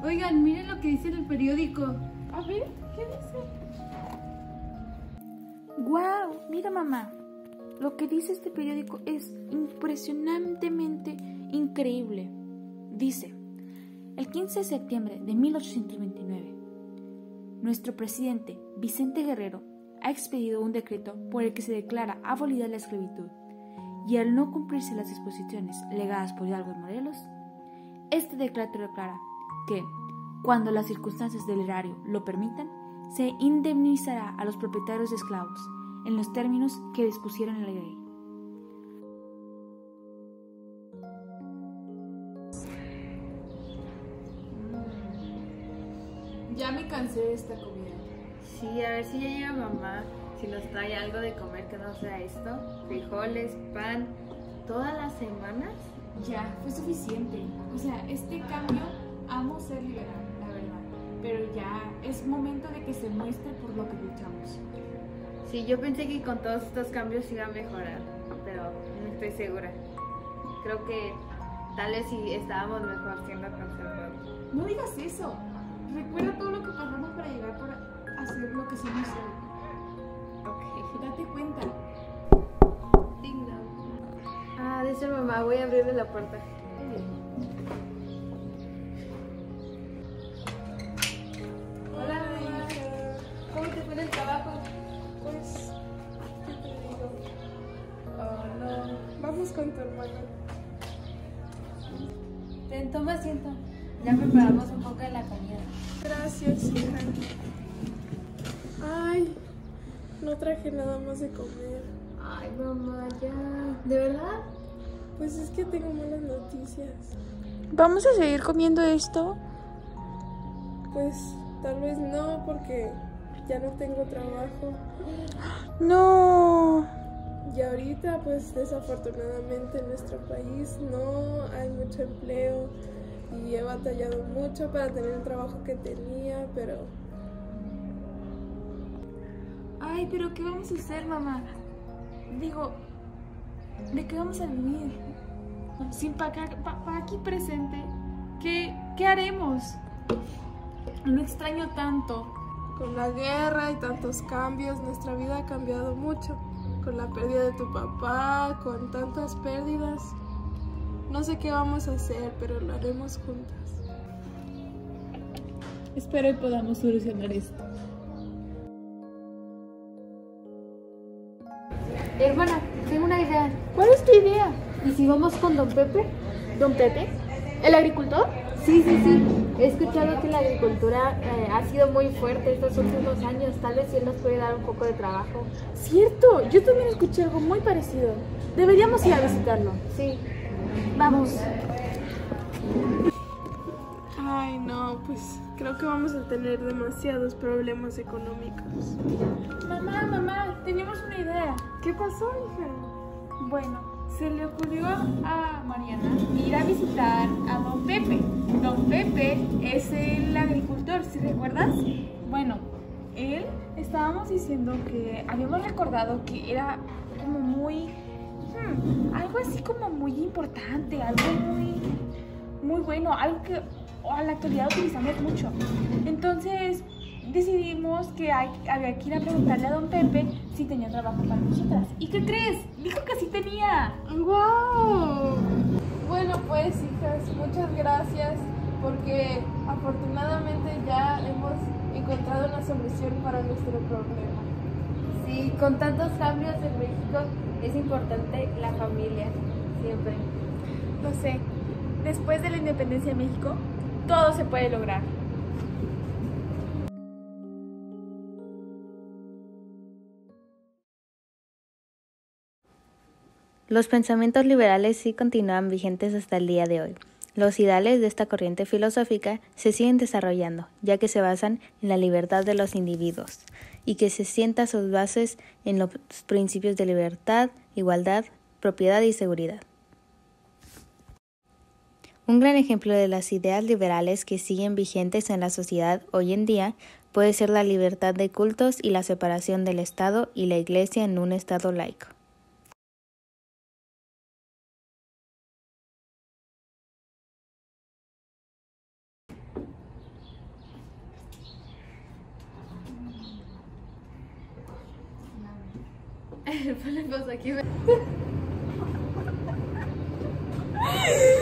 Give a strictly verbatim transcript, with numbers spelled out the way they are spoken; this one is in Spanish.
Oigan, miren lo que dice en el periódico. A ver, ¿qué dice? ¡Guau! Mira, mamá. Lo que dice este periódico es impresionantemente increíble. Dice, el quince de septiembre de mil ochocientos veintinueve, nuestro presidente Vicente Guerrero ha expedido un decreto por el que se declara abolida la esclavitud, y al no cumplirse las disposiciones legadas por Hidalgo y Morelos, este decreto declara que, cuando las circunstancias del erario lo permitan, se indemnizará a los propietarios de esclavos en los términos que dispusieron en la ley. Ya me cansé de esta comida. Sí, a ver si ya llega mamá, si nos trae algo de comer que no sea esto, frijoles, pan, todas las semanas. Ya, fue suficiente. O sea, este cambio, amo ser liberal, la verdad. Pero ya es momento de que se muestre por lo que luchamos. Sí, yo pensé que con todos estos cambios iba a mejorar, pero no estoy segura. Creo que tal vez si estábamos mejor siendo conservadores. No digas eso. Recuerda todo lo que pasamos para llegar a hacer lo que somos hoy. Ok. Date cuenta. Digno. Ah, dice mamá, voy a abrirle la puerta. Hola, mamá. ¿Cómo te fue en el trabajo? Pues, ¿qué te digo? Oh, no. Vamos con tu hermana. Ten, toma asiento. Ya preparamos un poco de la comida. Gracias, hija. Ay, no traje nada más de comer. Ay, mamá, ya. ¿De verdad? Pues es que tengo malas noticias. ¿Vamos a seguir comiendo esto? Pues tal vez no, porque ya no tengo trabajo. No. Y ahorita, pues desafortunadamente en nuestro país no hay mucho empleo. Y he batallado mucho para tener el trabajo que tenía, pero... Ay, pero ¿qué vamos a hacer, mamá? Digo, ¿de qué vamos a vivir? Sin pagar pa, pa aquí presente, ¿qué, ¿qué haremos? Lo extraño tanto. Con la guerra y tantos cambios, nuestra vida ha cambiado mucho. Con la pérdida de tu papá, con tantas pérdidas. No sé qué vamos a hacer, pero lo haremos juntas. Espero que podamos solucionar esto. Hermana, tengo una idea. ¿Cuál es tu idea? ¿Y si vamos con don Pepe? ¿Don Pepe? ¿El agricultor? Sí, sí, sí. He escuchado que la agricultura eh, ha sido muy fuerte estos últimos años. Tal vez sí él nos puede dar un poco de trabajo. Cierto, yo también escuché algo muy parecido. Deberíamos ir a visitarlo. Sí. Vamos. Ay, no, pues creo que vamos a tener demasiados problemas económicos. Mamá, mamá, tenemos una idea. ¿Qué pasó, hija? Bueno, se le ocurrió a Mariana ir a visitar a don Pepe. Don Pepe es el agricultor, ¿sí recuerdas? Bueno, él, estábamos diciendo que habíamos recordado que era como muy, hmm, algo así como muy importante, algo muy, muy bueno, algo que a la actualidad utilizamos mucho. Entonces decidimos que hay, había que ir a preguntarle a don Pepe si tenía trabajo para nosotras. ¿Y qué crees? Dijo que sí tenía. ¡Wow! Bueno, pues, hijas, muchas gracias porque afortunadamente ya hemos encontrado una solución para nuestro problema. Sí, con tantos cambios en México es importante la familia, siempre. No sé, después de la independencia de México, todo se puede lograr. Los pensamientos liberales sí continúan vigentes hasta el día de hoy. Los ideales de esta corriente filosófica se siguen desarrollando, ya que se basan en la libertad de los individuos y que se sienta sus bases en los principios de libertad, igualdad, propiedad y seguridad. Un gran ejemplo de las ideas liberales que siguen vigentes en la sociedad hoy en día puede ser la libertad de cultos y la separación del Estado y la Iglesia en un Estado laico. ver, ponle pausa aquí.